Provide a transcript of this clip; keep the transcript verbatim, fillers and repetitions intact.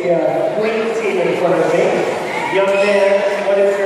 the uh, Queen team in front of me. Young man, what is your